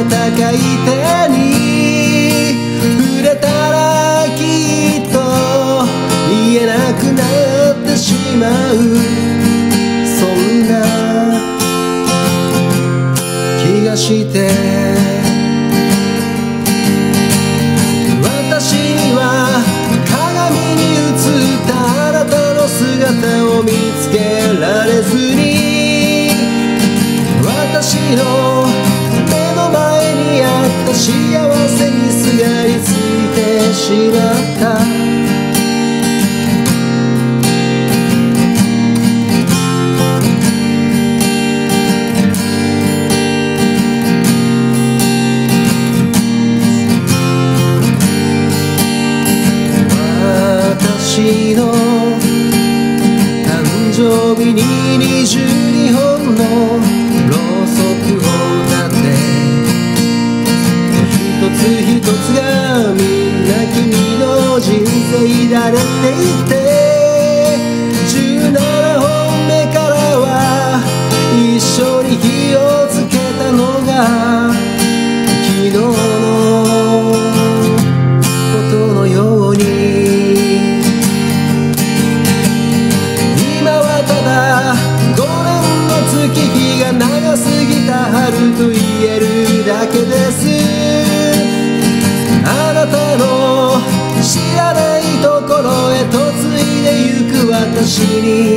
かい手に触れたらきっと言えなくなってしまう、そんな気がして、私には鏡に映ったあなたの姿を見つけられずに、私の目の前にあった幸せにすがりついてしまった。私の誕生日に22本のろうそくを立て、一つ一つがみんな君の人生だれって言って、17本目からは一緒に火をつけたのが昨日のことのように、日が長すぎた春と言えるだけです。あなたの知らないところへ嫁いでゆく私に